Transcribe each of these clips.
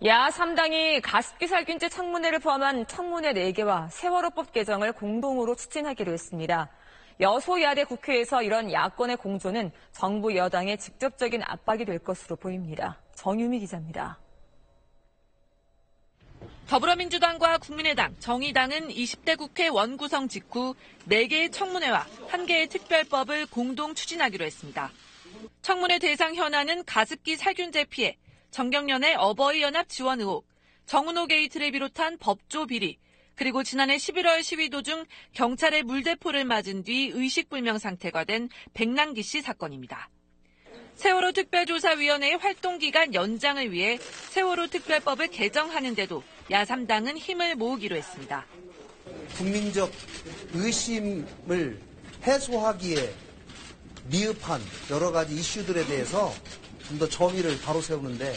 야3당이 가습기 살균제 청문회를 포함한 청문회 4개와 세월호법 개정을 공동으로 추진하기로 했습니다. 여소야대 국회에서 이런 야권의 공조는 정부 여당의 직접적인 압박이 될 것으로 보입니다. 정유미 기자입니다. 더불어민주당과 국민의당, 정의당은 20대 국회 원구성 직후 4개의 청문회와 1개의 특별법을 공동 추진하기로 했습니다. 청문회 대상 현안은 가습기 살균제 피해, 정경련의 어버이 연합 지원 의혹, 정은호 게이트를 비롯한 법조 비리, 그리고 지난해 11월 시위 도중 경찰의 물대포를 맞은 뒤 의식불명 상태가 된 백남기 씨 사건입니다. 세월호 특별조사위원회의 활동기간 연장을 위해 세월호 특별법을 개정하는데도 야3당은 힘을 모으기로 했습니다. 국민적 의심을 해소하기에 미흡한 여러 가지 이슈들에 대해서 좀 더 정의를 바로 세우는데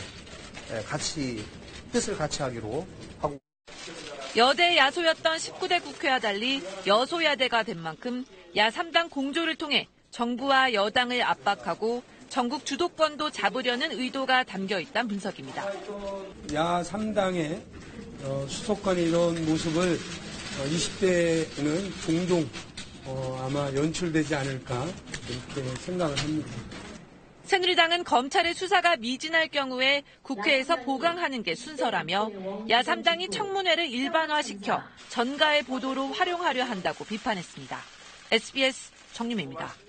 뜻을 같이 하기로 하고. 여대 야소였던 19대 국회와 달리 여소야대가 된 만큼 야3당 공조를 통해 정부와 여당을 압박하고 전국 주도권도 잡으려는 의도가 담겨 있다는 분석입니다. 야3당의 수도권에 이런 모습을 20대는 종종 아마 연출되지 않을까 이렇게 생각을 합니다. 새누리당은 검찰의 수사가 미진할 경우에 국회에서 보강하는 게 순서라며 야3당이 청문회를 일반화시켜 전가의 보도로 활용하려 한다고 비판했습니다. SBS 정유미입니다.